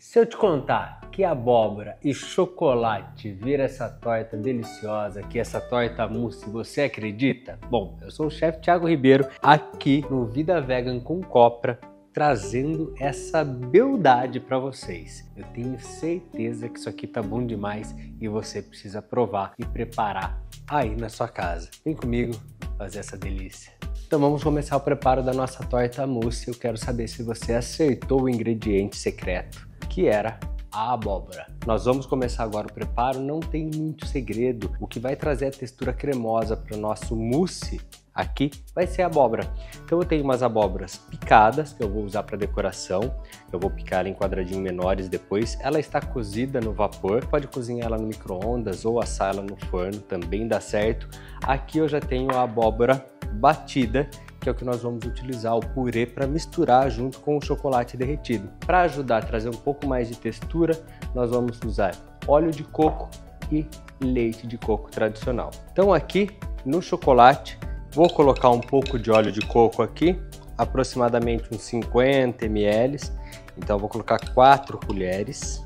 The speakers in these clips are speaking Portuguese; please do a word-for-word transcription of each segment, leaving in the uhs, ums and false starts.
Se eu te contar que abóbora e chocolate vira essa torta deliciosa, que essa torta mousse, você acredita? Bom, eu sou o chefe Thiago Ribeiro, aqui no Vida Vegan com Copra, trazendo essa beldade para vocês. Eu tenho certeza que isso aqui tá bom demais e você precisa provar e preparar aí na sua casa. Vem comigo fazer essa delícia. Então vamos começar o preparo da nossa torta mousse. Eu quero saber se você acertou o ingrediente secreto, que era a abóbora. Nós vamos começar agora o preparo, não tem muito segredo. O que vai trazer a textura cremosa para o nosso mousse aqui vai ser a abóbora. Então eu tenho umas abóboras picadas que eu vou usar para decoração. Eu vou picar ela em quadradinhos menores depois. Ela está cozida no vapor, pode cozinhar ela no micro-ondas ou assar ela no forno, também dá certo. Aqui eu já tenho a abóbora batida, que é o que nós vamos utilizar o purê para misturar junto com o chocolate derretido. Para ajudar a trazer um pouco mais de textura, nós vamos usar óleo de coco e leite de coco tradicional. Então aqui no chocolate, vou colocar um pouco de óleo de coco aqui, aproximadamente uns cinquenta mililitros. Então vou colocar quatro colheres.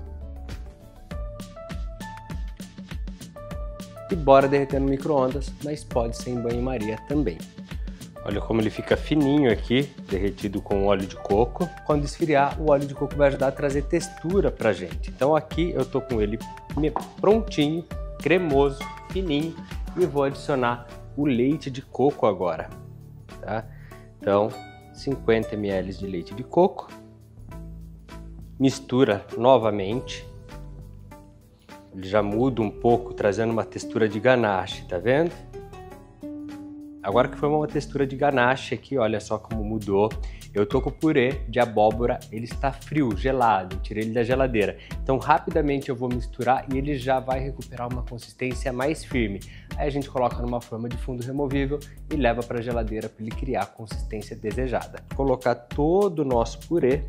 E bora derreter no micro-ondas, mas pode ser em banho-maria também. Olha como ele fica fininho aqui, derretido com óleo de coco. Quando esfriar, o óleo de coco vai ajudar a trazer textura pra gente. Então aqui eu tô com ele prontinho, cremoso, fininho, e vou adicionar o leite de coco agora, tá? Então, cinquenta mililitros de leite de coco. Mistura novamente. Ele já muda um pouco, trazendo uma textura de ganache, tá vendo? Agora que foi uma textura de ganache aqui, olha só como mudou. Eu tô com o purê de abóbora, ele está frio, gelado, tirei ele da geladeira. Então rapidamente eu vou misturar e ele já vai recuperar uma consistência mais firme. Aí a gente coloca numa forma de fundo removível e leva para a geladeira para ele criar a consistência desejada. Vou colocar todo o nosso purê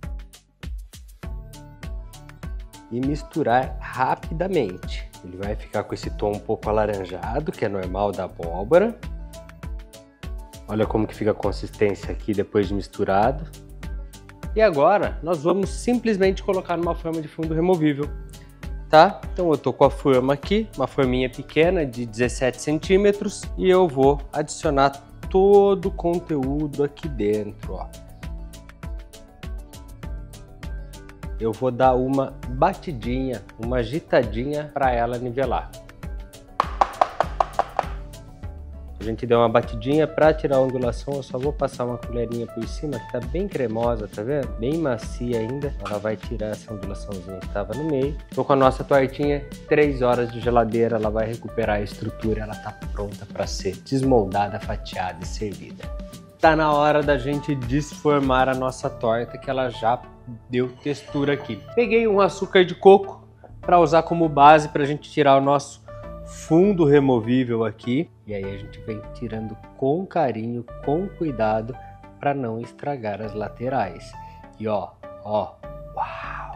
e misturar rapidamente. Ele vai ficar com esse tom um pouco alaranjado, que é normal da abóbora. Olha como que fica a consistência aqui depois de misturado. E agora nós vamos simplesmente colocar numa forma de fundo removível, tá? Então eu tô com a forma aqui, uma forminha pequena de dezessete centímetros, e eu vou adicionar todo o conteúdo aqui dentro, ó. Eu vou dar uma batidinha, uma agitadinha para ela nivelar. A gente deu uma batidinha para tirar a ondulação, eu só vou passar uma colherinha por cima, que tá bem cremosa, tá vendo? Bem macia ainda. Ela vai tirar essa ondulaçãozinha que tava no meio. Tô com a nossa tortinha, três horas de geladeira, ela vai recuperar a estrutura, ela tá pronta para ser desmoldada, fatiada e servida. Tá na hora da gente desformar a nossa torta, que ela já deu textura aqui. Peguei um açúcar de coco para usar como base para a gente tirar o nosso fundo removível aqui, e aí a gente vem tirando com carinho, com cuidado, para não estragar as laterais. E ó, ó, uau!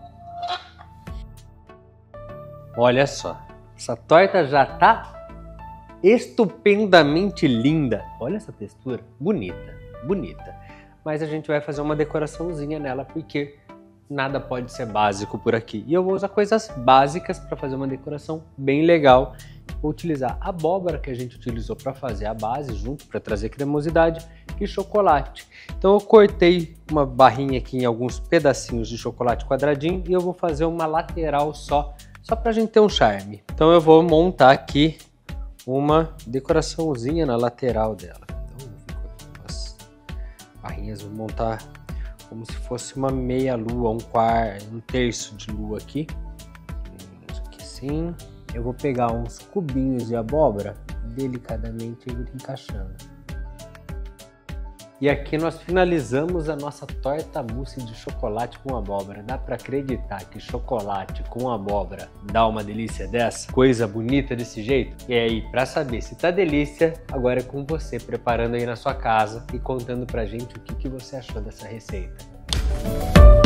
Olha só, essa torta já tá estupendamente linda. Olha essa textura, bonita, bonita. Mas a gente vai fazer uma decoraçãozinha nela, porque nada pode ser básico por aqui. E eu vou usar coisas básicas para fazer uma decoração bem legal. Vou utilizar a abóbora que a gente utilizou para fazer a base junto, para trazer cremosidade, e chocolate. Então eu cortei uma barrinha aqui em alguns pedacinhos de chocolate quadradinho e eu vou fazer uma lateral só, só para a gente ter um charme. Então eu vou montar aqui uma decoraçãozinha na lateral dela. Então eu vou com as barrinhas, vou montar como se fosse uma meia lua, um quarto, um terço de lua aqui. Aqui assim. Eu vou pegar uns cubinhos de abóbora, delicadamente ir encaixando. E aqui nós finalizamos a nossa torta mousse de chocolate com abóbora. Dá para acreditar que chocolate com abóbora dá uma delícia dessa? Coisa bonita desse jeito? E aí, para saber se tá delícia, agora é com você preparando aí na sua casa e contando pra gente o que, que você achou dessa receita.